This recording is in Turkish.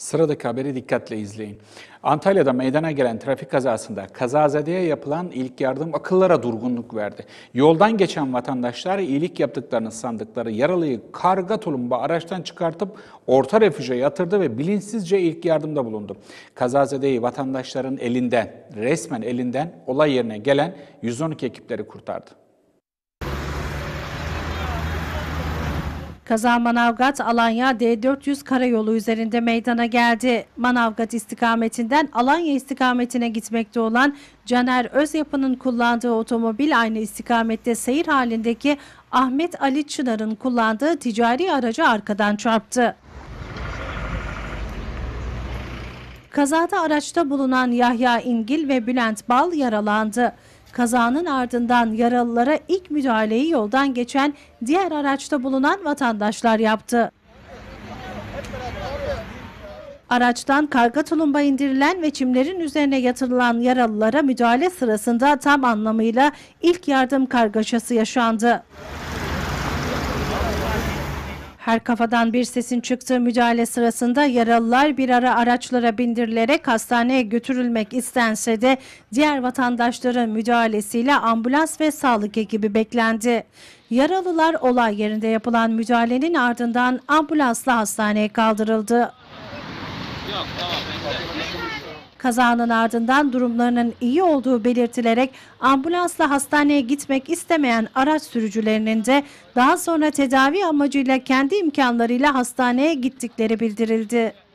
Sıradaki haberi dikkatle izleyin. Antalya'da meydana gelen trafik kazasında kazazedeye yapılan ilk yardım akıllara durgunluk verdi. Yoldan geçen vatandaşlar iyilik yaptıklarını sandıkları yaralıyı karga tulumba araçtan çıkartıp orta refüje yatırdı ve bilinçsizce ilk yardımda bulundu. Kazazedeyi vatandaşların elinden, resmen elinden olay yerine gelen 112 ekipleri kurtardı. Kaza Manavgat-Alanya D400 karayolu üzerinde meydana geldi. Manavgat istikametinden Alanya istikametine gitmekte olan Caner Özyapı'nın kullandığı otomobil aynı istikamette seyir halindeki Ahmet Ali Çınar'ın kullandığı ticari aracı arkadan çarptı. Kazada araçta bulunan Yahya İngil ve Bülent Bal yaralandı. Kazanın ardından yaralılara ilk müdahaleyi yoldan geçen diğer araçta bulunan vatandaşlar yaptı. Araçtan karga tulumba indirilen ve çimlerin üzerine yatırılan yaralılara müdahale sırasında tam anlamıyla ilk yardım kargaşası yaşandı. Her kafadan bir sesin çıktığı müdahale sırasında yaralılar bir ara araçlara bindirilerek hastaneye götürülmek istense de diğer vatandaşların müdahalesiyle ambulans ve sağlık ekibi beklendi. Yaralılar olay yerinde yapılan müdahalenin ardından ambulansla hastaneye kaldırıldı. Kazanın ardından durumlarının iyi olduğu belirtilerek ambulansla hastaneye gitmek istemeyen araç sürücülerinin de daha sonra tedavi amacıyla kendi imkanlarıyla hastaneye gittikleri bildirildi.